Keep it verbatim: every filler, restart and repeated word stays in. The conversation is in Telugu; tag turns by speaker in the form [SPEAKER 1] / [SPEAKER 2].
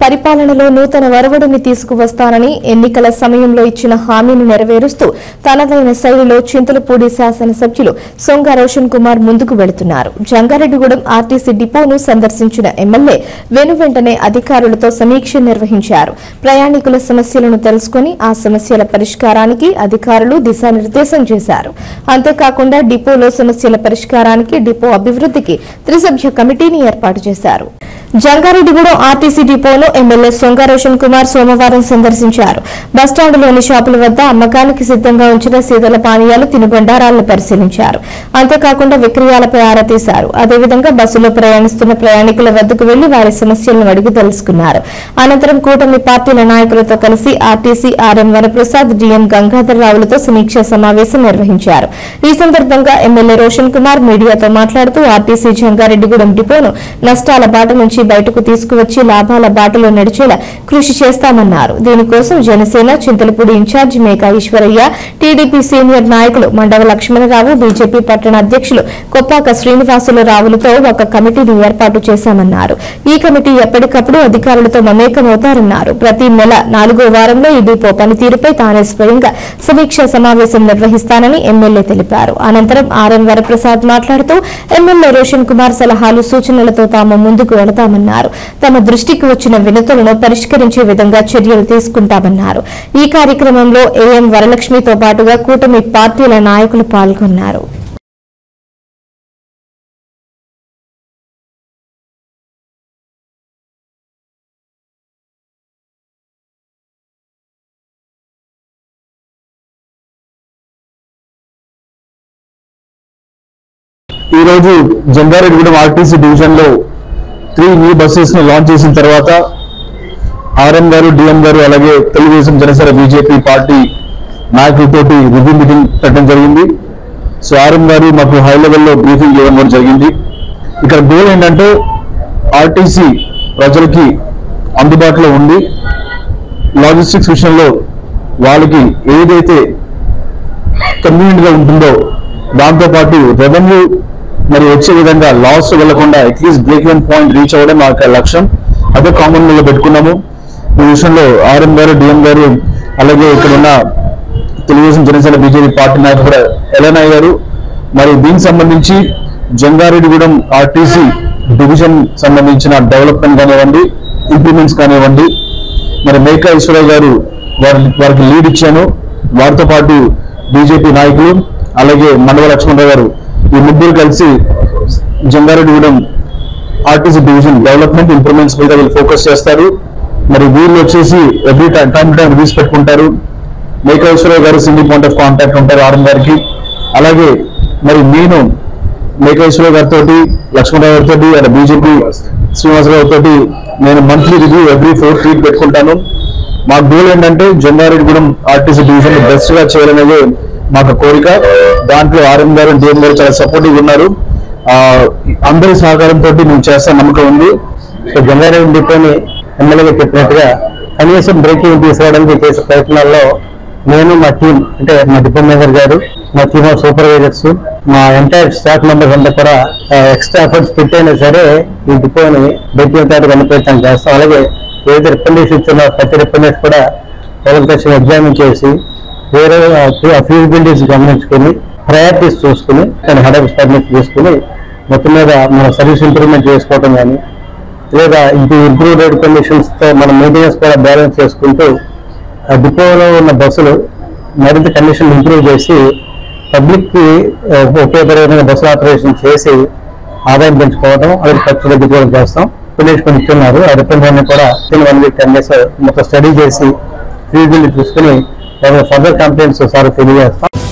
[SPEAKER 1] పరిపాలనలో నూతన వరవడిని తీసుకువస్తానని ఎన్నికల సమయంలో ఇచ్చిన హామీని నెరవేరుస్తూ తనదైన శైలిలో చింతలపూడి శాసనసభ్యులు సొంగ రోషన్ కుమార్ ముందుకు వెళుతున్నారు. జంగారెడ్డిగూడెం ఆర్టీసీ డిపోను సందర్శించిన ఎమ్మెల్యే వెనువెంటనే అధికారులతో సమీక్ష నిర్వహించారు. ప్రయాణికుల సమస్యలను తెలుసుకుని ఆ సమస్యల పరిష్కారానికి అధికారులు దిశానిర్దేశం చేశారు. అంతేకాకుండా డిపోలో సమస్యల పరిష్కారానికి డిపో అభివృద్ధికి త్రిసభ్య కమిటీని ఏర్పాటు చేశారు. జంగారెడ్డిగూడెం ఆర్టీసీ డిపోను ఎమ్మెల్యే సొంగ రోషన్ కుమార్ సోమవారం సందర్శించారు. బస్టాండ్లోని షాపుల వద్ద అమ్మకానికి సిద్దంగా ఉంచిన శీతల పానీయాలు తినుబండారాలను పరిశీలించారు. అంతేకాకుండా విక్రయాలపై ఆరా తీశారు. అదేవిధంగా బస్సులో ప్రయాణిస్తున్న ప్రయాణికుల వద్దకు వెళ్లి వారి సమస్యలను అడిగి తెలుసుకున్నారు. అనంతరం కూటమి పార్టీల నాయకులతో కలిసి RTC RM Varaprasad, DM Gangadhar రావులతో సమీక్షా సమావేశం నిర్వహించారు. ఈ సందర్భంగా ఎమ్మెల్యే రోషన్ కుమార్ మీడియాతో మాట్లాడుతూ ఆర్టీసీ జంగారెడ్డిగూడెం డిపోను నష్టాల బాట నుంచి బయటకు తీసుకువచ్చి లాభాల బాటలో నడిచేలా కృషి చేస్తామన్నారు. దీనికోసం Janasena Chintalapudi incharge Meka Eswaraiah, TDP senior నాయకులు మండవ లక్ష్మణరావు, బీజేపీ పట్టణ అధ్యక్షులు కొప్పాక శ్రీనివాసులు రావులతో ఒక కమిటీని ఏర్పాటు చేశామన్నారు. ఈ కమిటీ ఎప్పటికప్పుడు అధికారులతో మమేకమవుతారన్నారు. ప్రతి నెల నాలుగో వారంలో ఈ డిపో పనితీరుపై తానే స్వయంగా సమీక్షా సమావేశం నిర్వహిస్తానని ఎమ్మెల్యే తెలిపారు. అనంతరం ఆర్ఎం వరప్రసాద్ మాట్లాడుతూ ఎమ్మెల్యే రోషన్ కుమార్ సలహాలు, సూచనలతో తాము ముందుకు వెళతామన్నారు. తమ దృష్టికి వచ్చిన వినతులను పరిష్కరించే విధంగా చర్యలు తీసుకుంటామన్నారు. ఈ కార్యక్రమంలో ఏఎం వరలక్ష్మితో పాటుగా కూటమి పార్టీల నాయకులు పాల్గొన్నారు.
[SPEAKER 2] ఈ రోజు జంగారెడ్డిగూడెం ఆర్టీసీ డివిజన్ లో త్రీ న్యూ బస్సెస్ ని లాంచ్ చేసిన తర్వాత ఆర్ఎం గారు, డిఎం గారు, అలాగే తెలుగుదేశం, జనసేన, బీజేపీ పార్టీ నాయకులతోటి రివ్యూ మీటింగ్ పెట్టడం జరిగింది. సో ఆర్ఎం గారు మాకు హై లెవెల్లో బ్రీఫింగ్ ఇవ్వడం కూడా జరిగింది. ఇక్కడ గోల్ ఏంటంటే ఆర్టీసీ ప్రజలకి అందుబాటులో ఉండి లాజిస్టిక్స్ విషయంలో వాళ్ళకి ఏదైతే కన్వీనియంట్ గా ఉంటుందో దాంతోపాటు రెవెన్యూ మరి వచ్చే విధంగా లాస్ వెళ్లకుండా at least break even point reach అవ్వడం మా లక్ష్యం. అదే కామన్ లో పెట్టుకున్నాము. ఈ విషయంలో ఆర్ఎం గారు, డిఎం గారు, అలాగే ఇక్కడ ఉన్న తెలుగుదేశం, జనసేన, బీజేపీ పార్టీ నాయకులు కూడా ఎలైన్ అయ్యారు. మరి దీనికి సంబంధించి జంగారెడ్డిగూడెం ఆర్టీసీ డివిజన్ సంబంధించిన డెవలప్మెంట్ కానివ్వండి, ఇంప్రూవ్మెంట్స్ కానివ్వండి, మరి మేకా ఈశ్వరయ్య గారు వారి వారికి లీడ్ ఇచ్చాను. వారితో పాటు బీజేపీ నాయకులు అలాగే మండవ లక్ష్మణరావు గారు ఈ ముగ్గురు కలిసి Jangareddygudem RTC division development, improvements మీద వీళ్ళు ఫోకస్ చేస్తారు. మరి వీళ్ళు వచ్చేసి every time time to time reviews పెట్టుకుంటారు. మేకా ఈశ్వరరావు గారు సింగిల్ పాయింట్ ఆఫ్ కాంటాక్ట్ ఉంటారు ఆర్ఎం గారికి. అలాగే మరి నేను మేకా ఈశ్వరరావు గారితో, లక్ష్మణరావు గారితో, అలా బీజేపీ శ్రీనివాసరావు తోటి నేను monthly review every fourth week పెట్టుకుంటాను. మా గోల్ ఏంటంటే జంగారెడ్డిగూడెం ఆర్టీసీ డివిజన్ బెస్ట్ గా చేయాలనేది మాకు కోరిక. దాంట్లో ఆర్ఎం గారు, డిఎం గారు చాలా సపోర్టివ్ ఉన్నారు. అందరి సహకారంతో మేము చేస్తాం నమ్మకం ఉంది. సో జంగారెడ్డి డిపోని ఎమ్మెల్యేగా చెప్పినట్టుగా కనీసం బ్రేకింగ్ తీసుకురావడానికి చేసే ప్రయత్నాల్లో నేను, మా టీం, అంటే మా డిపో మేనేజర్ గారు, మా టీమ్ ఆఫ్ సూపర్వైజర్స్, మా ఎంటైర్ స్టాఫ్ మెంబర్స్ అంతా కూడా ఎక్స్ట్రా ఎఫర్ట్స్ పెట్టైనా సరే ఈ డిపోని బ్రేకింగ్ తయారు అనే ప్రయత్నం చేస్తాం. అలాగే ఏదైతే రికమెండేషన్ ఇచ్చిన ప్రతి రికమెండేషన్ కూడా క్వాలిఫికేషన్ ఎగ్జామిన్ చేసి వేరే ఫీజిబిలిటీస్ గమనించుకుని ప్రయారిటీస్ చూసుకుని దాన్ని హెడ్ ఆఫీస్ పర్మిట్ తీసుకుని మొత్తం మీద మన సర్వీస్ ఇంప్రూవ్మెంట్ చేసుకోవడం కానీ, లేదా ఇంటి ఇంప్రూవ్ రోడ్ కండిషన్స్తో మన మెయింటెనెన్స్ కూడా బ్యాలెన్స్ చేసుకుంటూ డిపోలో ఉన్న బస్సులు మరింత కండిషన్ ఇంప్రూవ్ చేసి పబ్లిక్కి ఉపయోగపడే బస్సులు ఆపరేషన్ చేసి ఆదాయం పెంచుకోవడం, అది ఖర్చు తగ్గించుకోవడం చేస్తాం. రికమెండేషన్ ఇస్తున్నారు. ఆ రికమెండేషన్ కూడా వన్ వీక్ టెన్ డేస్ మొత్తం స్టడీ చేసి ఫీజిబిలిటీ చూసుకుని ఫర్దర్ కంప్లైంట్స్ సార్ తెలియజేస్తాం.